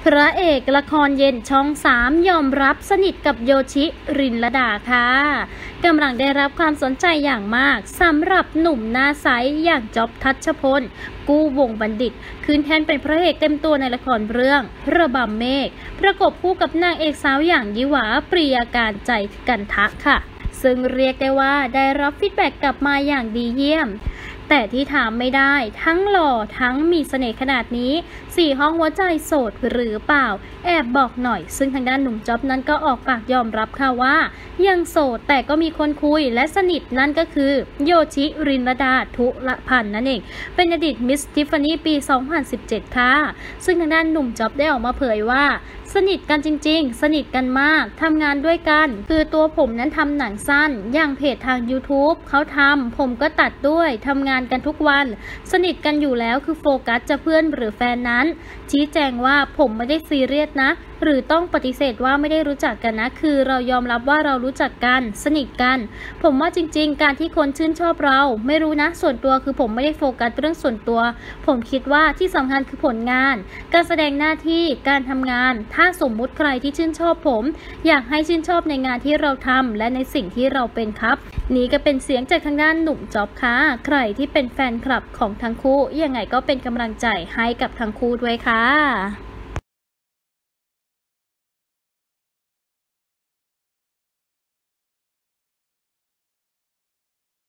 พระเอกละครเย็นช่อง3ยอมรับสนิทกับโยชิรินลดาค่ะกำลังได้รับความสนใจอย่างมากสำหรับหนุ่มหน้าใสอย่างจ๊อบทัชพลกู้วงบัณฑิตขึ้นแทนเป็นพระเอกเต็มตัวในละครเรื่องระบำเมฆประกบคู่กับนางเอกสาวอย่างยิหวาปรียาการใจกันทะค่ะซึ่งเรียกได้ว่าได้รับฟีดแบ็กกลับมาอย่างดีเยี่ยมแต่ที่ถามไม่ได้ทั้งหล่อทั้งมีเสน่ห์ขนาดนี้4ห้องหัวใจโสดหรือเปล่าแอบบอกหน่อยซึ่งทางด้านหนุ่มจ๊อบนั้นก็ออกปากยอมรับค่ะว่ายังโสดแต่ก็มีคนคุยและสนิทนั่นก็คือโยชิรินลดาทุลพันธ์นั่นเองเป็นอดีตมิสทิฟฟานี่ปี 2017 ค่ะซึ่งทางด้านหนุ่มจ๊อบได้ออกมาเผยว่าสนิทกันจริงๆสนิทกันมากทำงานด้วยกันคือตัวผมนั้นทำหนังสั้นอย่างเพจทาง YouTube เขาทำผมก็ตัดด้วยทำงานกันทุกวันสนิทกันอยู่แล้วคือโฟกัสจะเพื่อนหรือแฟนนั้นชี้แจงว่าผมไม่ได้ซีเรียสนะหรือต้องปฏิเสธว่าไม่ได้รู้จักกันนะคือเรายอมรับว่าเรารู้จักกันสนิทกันผมว่าจริงๆการที่คนชื่นชอบเราไม่รู้นะส่วนตัวคือผมไม่ได้โฟกัสเรื่องส่วนตัวผมคิดว่าที่สำคัญคือผลงานการแสดงหน้าที่การทำงานถ้าสมมุติใครที่ชื่นชอบผมอยากให้ชื่นชอบในงานที่เราทำและในสิ่งที่เราเป็นครับนี่ก็เป็นเสียงจากทางด้านหนุ่มจ๊อบค่ะใครที่เป็นแฟนคลับของทั้งคู่ยังไงก็เป็นกำลังใจให้กับทั้งคู่ด้วยค่ะ